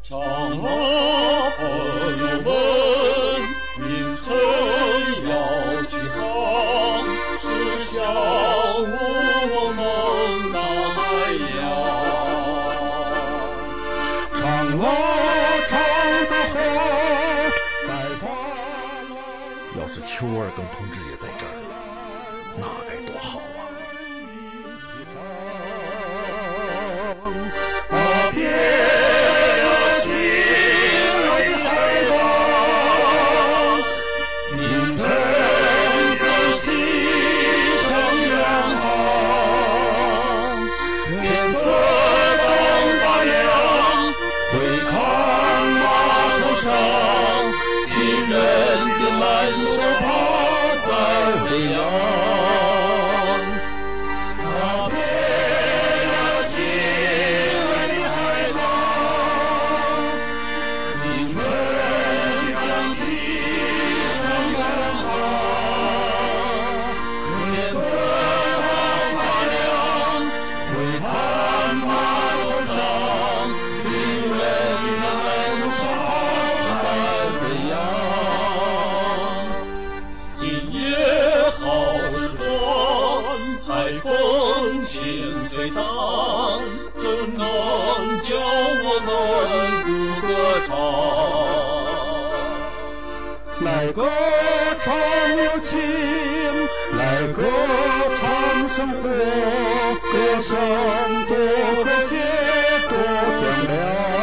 长啊朋友们，明晨要起航，驶向我们的海洋。 长啊长的河，该发了。 要是秋二更同志也在这儿，那该多好啊！ 别呀，亲爱的海港，明晨就启程远航。天色刚发亮，回看码头上，亲人的蓝手帕在微扬。 水荡，怎能叫我们不歌唱？ 来歌唱友情，来歌唱生活，歌声多和谐，多响亮。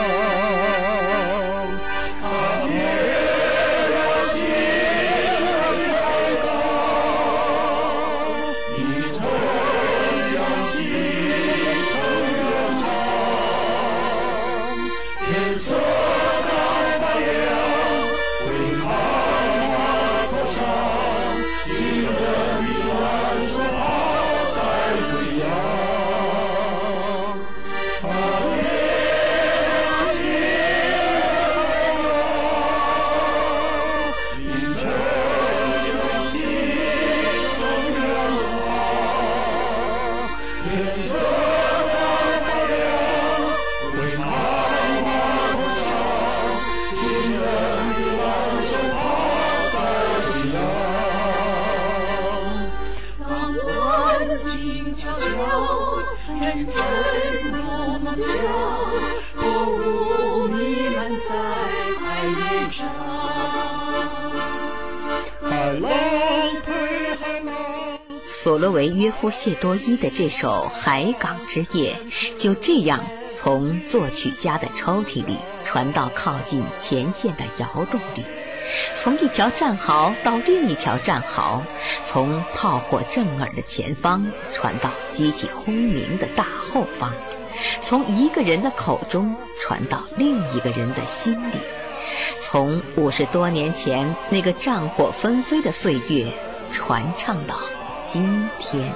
索罗维约夫谢多伊的这首《海港之夜》就这样从作曲家的抽屉里传到靠近前线的窑洞里，从一条战壕到另一条战壕，从炮火震耳的前方传到激起轰鸣的大后方，从一个人的口中传到另一个人的心里，从50多年前那个战火纷飞的岁月传唱到今天。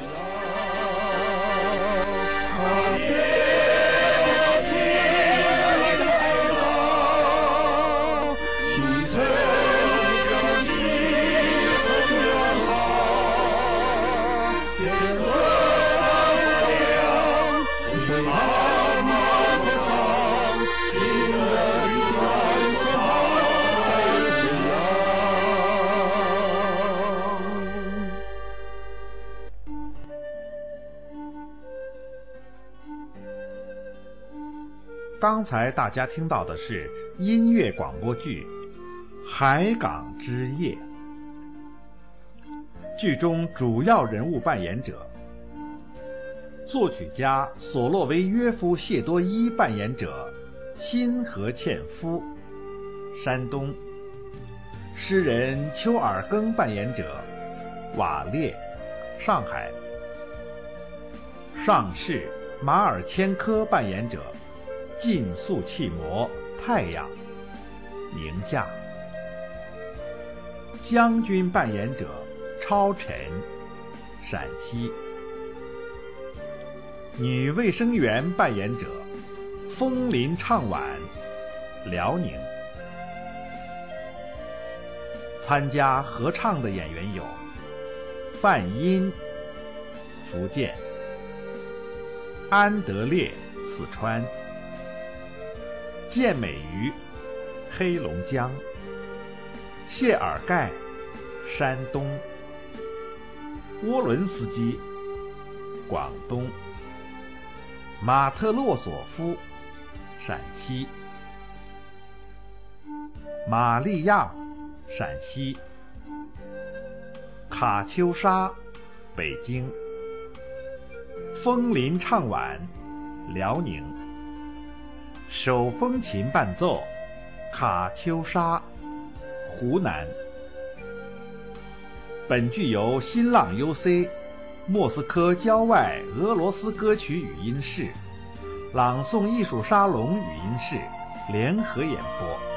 刚才大家听到的是音乐广播剧《海港之夜》，剧中主要人物扮演者：作曲家索洛维约夫谢多伊扮演者辛和茜夫，山东；诗人邱尔庚扮演者瓦列，上海；上士马尔千科扮演者竞速气魔太阳，宁夏；将军扮演者超尘，陕西；女卫生员扮演者枫林唱晚，辽宁。参加合唱的演员有范音，福建；安德烈，四川； 健美鱼，黑龙江。谢尔盖，山东。沃伦斯基，广东。马特洛索夫，陕西。玛利亚，陕西。卡秋莎，北京。枫林唱晚，辽宁。手风琴伴奏，卡秋莎，湖南。本剧由新浪 UC、莫斯科郊外俄罗斯歌曲语音室、朗诵艺术沙龙语音室联合演播。